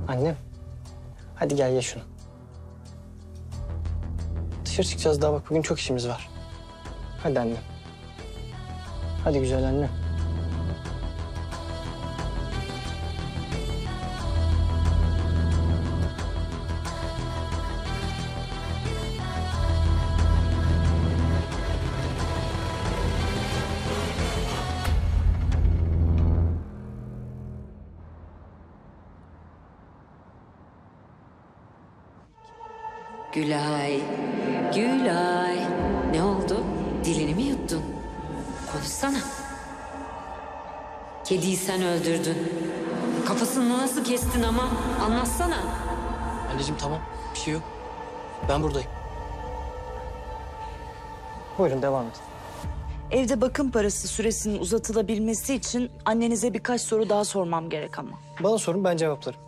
Annem, hadi gel ye şunu. Dışarı çıkacağız daha bak, bugün çok işimiz var. Hadi annem. Hadi güzel annem. Gülay, Gülay. Ne oldu? Dilini mi yuttun? Konuşsana. Kediyi sen öldürdün. Kafasını nasıl kestin ama? Anlatsana. Anneciğim tamam, bir şey yok. Ben buradayım. Buyurun devam edin. Evde bakım parası süresinin uzatılabilmesi için annenize birkaç soru daha sormam gerek ama. Bana sorun, ben cevaplarım.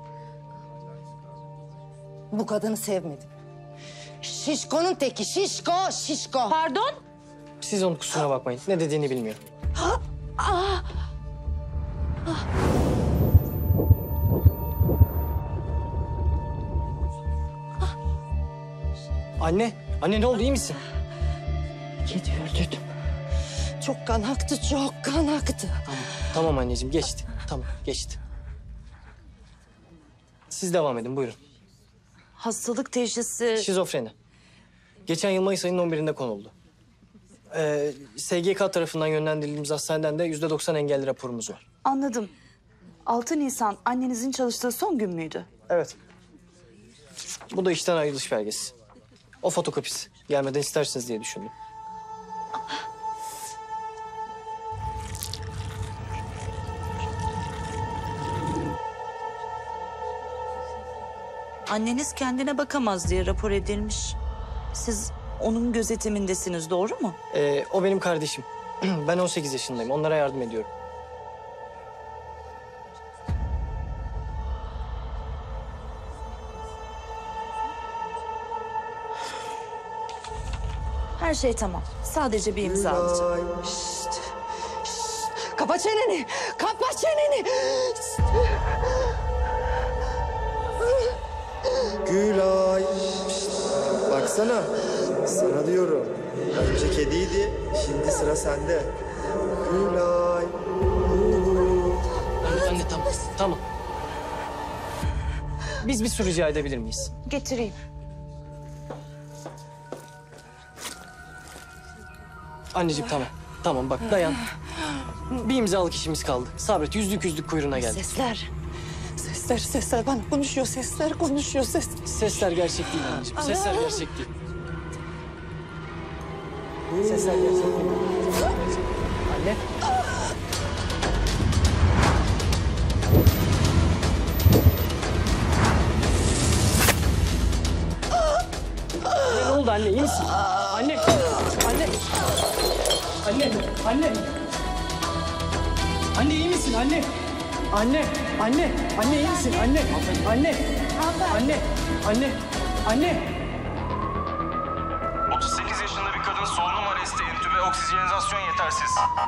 Bu kadını sevmedim. Şişkonun teki, şişko, şişko. Pardon? Siz onun kusuruna bakmayın. Ne dediğini bilmiyorum. Anne, anne ne oldu, iyi misin? Kedi öldürdüm. Çok kan aktı, çok kan aktı. Tamam anneciğim, geçti. Tamam, geçti. Siz devam edin, buyurun. Hastalık teşhisi... Şizofreni. Geçen yıl Mayıs ayının 11'inde konuldu. SGK tarafından yönlendirildiğimiz hastaneden de %90 engelli raporumuz var. Anladım. 6 Nisan annenizin çalıştığı son gün müydü? Evet. Bu da işten ayrılış belgesi. O fotokopisi. Gelmeden istersiniz diye düşündüm. Anneniz kendine bakamaz diye rapor edilmiş. Siz onun gözetimindesiniz, doğru mu? O benim kardeşim. Ben 18 yaşındayım. Onlara yardım ediyorum. Her şey tamam. Sadece bir imza alacağım. Şşt, şşt. Kapa çeneni, kapa çeneni. Şşt. Gülay. Şşt, baksana. Sana diyorum. Önce kediydi, şimdi sıra sende. Gülay. Anne tamam, tamam. Biz bir su rica edebilir miyiz? Getireyim. Anneciğim tamam. Tamam bak dayan. Bir imzalık işimiz kaldı. Sabret, yüzlük kuyruğuna geldik. Sesler. Sesler bana konuşuyor, sesler konuşuyor, Sesler gerçek değil anneciğim. Sesler gerçek değil. Sesler gerçek değil. Anne. Anne ne oldu anne? İyi misin? Anne. Anne. Anne. Anne iyi misin anne? Anne iyi misin? Anne. 38 yaşında bir kadın solunum arresti, entübe, oksijenizasyon yetersiz.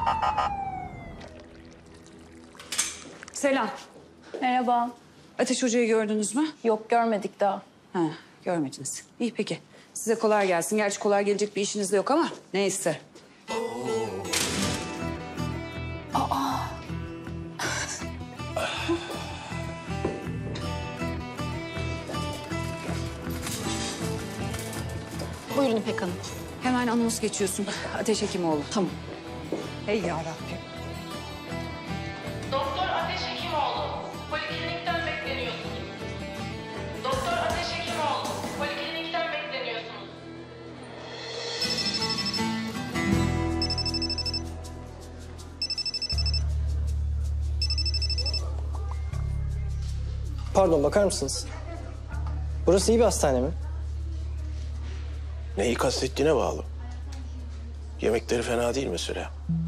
Selam. Merhaba. Ateş Hoca'yı gördünüz mü? Yok, görmedik daha. Ha, görmediniz. İyi peki. Size kolay gelsin. Gerçi kolay gelecek bir işiniz de yok ama neyse. Buyurun İpek Hanım. Hemen anons geçiyorsun. Ateş Hekimoğlu. Tamam. Ey yarabbim. Doktor Ateş Hekimoğlu, poliklinikten bekleniyorsunuz. Doktor Ateş Hekimoğlu, poliklinikten bekleniyorsunuz. Pardon bakar mısınız? Burası iyi bir hastane mi? Neyi kastettiğine bağlı. Yemekleri fena değil mesela.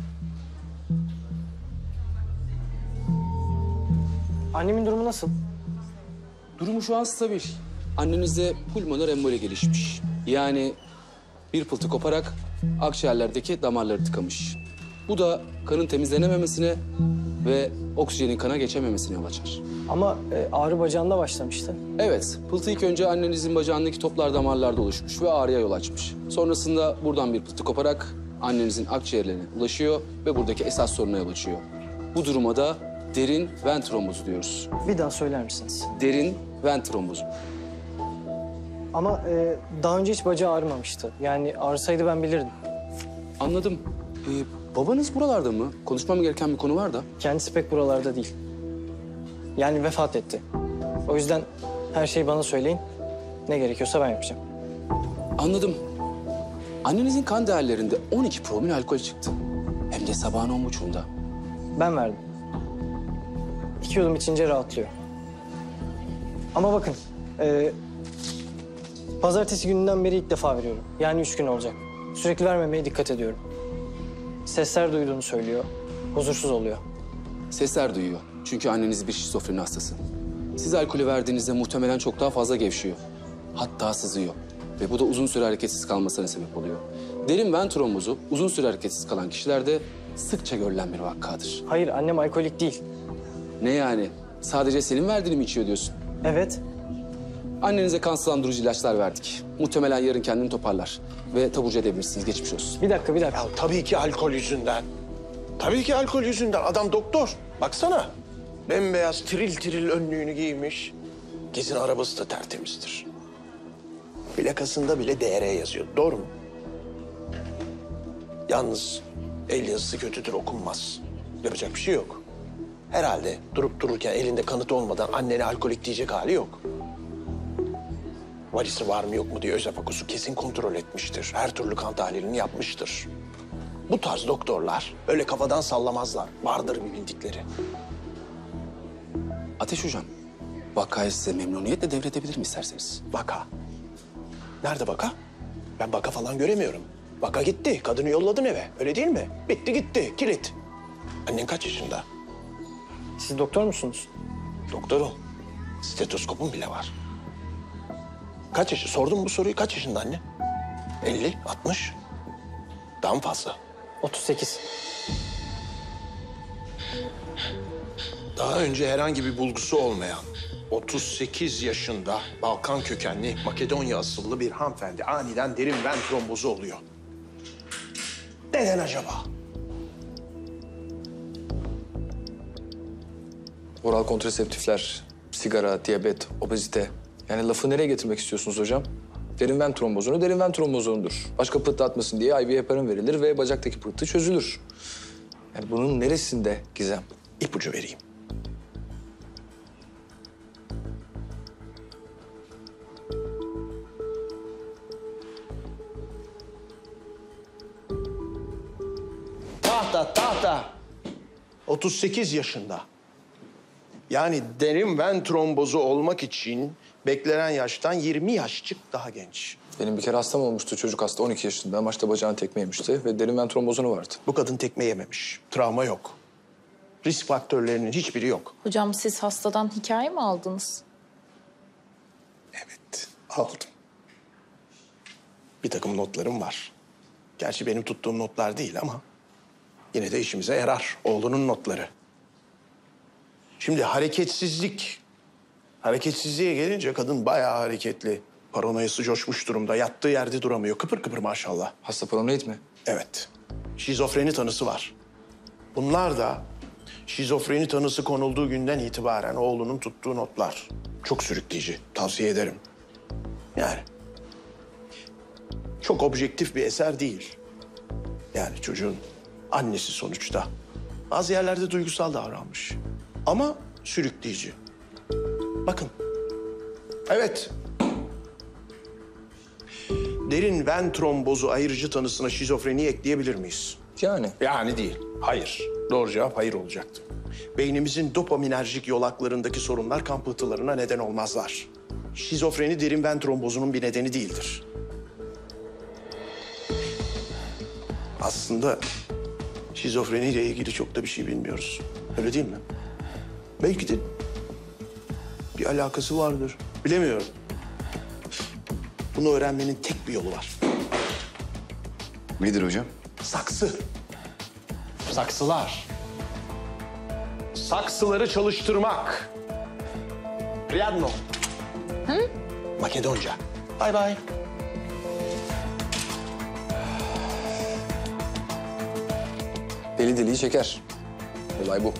Annemin durumu nasıl? Durumu şu an stabil. Annenize pulmoner emboli gelişmiş. Yani bir pıltı koparak akciğerlerdeki damarları tıkamış. Bu da kanın temizlenememesine ve oksijenin kana geçememesine yol açar. Ama ağrı bacağında başlamıştı. Evet, pıhtı ilk önce annenizin bacağındaki toplar damarlarda oluşmuş ve ağrıya yol açmış. Sonrasında buradan bir pıhtı koparak annenizin akciğerlerine ulaşıyor ve buradaki esas soruna yol açıyor. Bu duruma da derin ven trombozu diyoruz. Bir daha söyler misiniz? Derin ven trombozu. Ama daha önce hiç bacağı ağrımamıştı. Yani ağrısaydı ben bilirdim. Anladım. Babanız buralarda mı? Konuşmam gereken bir konu var da. Kendisi pek buralarda değil. Yani vefat etti. O yüzden her şeyi bana söyleyin. Ne gerekiyorsa ben yapacağım. Anladım. Annenizin kan değerlerinde 12 promil alkol çıktı. Hem de sabahın 10.30'unda. Ben verdim. 2 yudum içince rahatlıyor. Ama bakın, pazartesi gününden beri ilk defa veriyorum. Yani 3 gün olacak. Sürekli vermemeye dikkat ediyorum. Sesler duyduğunu söylüyor. Huzursuz oluyor. Sesler duyuyor. Çünkü anneniz bir şizofreni hastası. Siz alkolü verdiğinizde muhtemelen çok daha fazla gevşiyor. Hatta sızıyor. Ve bu da uzun süre hareketsiz kalmasına sebep oluyor. Derin ven trombozu uzun süre hareketsiz kalan kişilerde sıkça görülen bir vakadır. Hayır, annem alkolik değil. Ne yani? Sadece senin verdiğini mi içiyor diyorsun? Evet. Annenize kan sulandırıcı ilaçlar verdik. Muhtemelen yarın kendini toparlar. Ve taburcu edebilirsiniz. Geçmiş olsun. Bir dakika. Ya tabii ki alkol yüzünden. Tabii ki alkol yüzünden. Adam doktor. Baksana. Bembeyaz tiril tiril önlüğünü giymiş. Gezin arabası da tertemizdir. Plakasında bile DR yazıyor. Doğru mu? Yalnız el yazısı kötüdür, okunmaz. Yapacak bir şey yok. Herhalde durup dururken elinde kanıt olmadan annene alkolik diyecek hali yok. Valisi var mı yok mu diye özefakosu kesin kontrol etmiştir. Her türlü kan tahlilini yapmıştır. Bu tarz doktorlar öyle kafadan sallamazlar. Vardır bir bildikleri. Ateş Hocam, vakayı size memnuniyetle devredebilirim isterseniz. Vaka. Nerede vaka? Ben vaka falan göremiyorum. Vaka gitti. Kadını yolladın eve. Öyle değil mi? Bitti gitti. Kilit. Annen kaç yaşında? Siz doktor musunuz? Doktorum. Stetoskopum bile var. Kaç yaşı? Sordum bu soruyu. Kaç yaşında anne? 50, 60. Daha mı fazla? 38. Daha önce herhangi bir bulgusu olmayan 38 yaşında Balkan kökenli Makedonya asıllı bir hanımefendi aniden derin ven trombozu oluyor. Neden acaba? Oral kontraseptifler, sigara, diyabet, obezite. Yani lafı nereye getirmek istiyorsunuz hocam? Derin ven trombozunu derin ven trombozundur. Başka pıhtı atmasın diye IV heparin verilir ve bacaktaki pıhtı çözülür. Yani bunun neresinde gizem? İpucu vereyim. Tahta. 38 yaşında. Yani derin ven trombozu olmak için beklenen yaştan 20 yaşçık daha genç. Benim bir kere hastam olmuştu, çocuk hasta 12 yaşında. Maçta bacağını tekme yemişti ve derin ven trombozunu vardı. Bu kadın tekme yememiş. Travma yok. Risk faktörlerinin hiçbiri yok. Hocam siz hastadan hikaye mi aldınız? Evet, aldım. Bir takım notlarım var. Gerçi benim tuttuğum notlar değil ama yine de işimize yarar. Oğlunun notları. Şimdi hareketsizliğe gelince kadın bayağı hareketli. Paranoyası coşmuş durumda. Yattığı yerde duramıyor. Kıpır kıpır maşallah. Hasta paranoid mi? Evet. Şizofreni tanısı var. Bunlar da şizofreni tanısı konulduğu günden itibaren oğlunun tuttuğu notlar. Çok sürükleyici. Tavsiye ederim. Yani çok objektif bir eser değil. Yani çocuğun annesi sonuçta. Bazı yerlerde duygusal davranmış. Ama sürükleyici. Bakın. Evet. Derin ven trombozu ayırıcı tanısına şizofreni ekleyebilir miyiz? Yani değil. Hayır. Doğru cevap hayır olacaktı. Beynimizin dopaminerjik yolaklarındaki sorunlar kan pıhtılarına neden olmazlar. Şizofreni derin ven trombozunun bir nedeni değildir. Aslında şizofreniyle ilgili çok da bir şey bilmiyoruz. Öyle değil mi? Belki de bir alakası vardır. Bilemiyorum. Bunu öğrenmenin tek bir yolu var. Nedir hocam? Saksı. Saksılar. Saksıları çalıştırmak. Priadno. Makedonca. Bay bay. Deli deliyi çeker. Olay bu.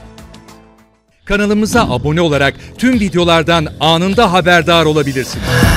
Kanalımıza abone olarak tüm videolardan anında haberdar olabilirsiniz.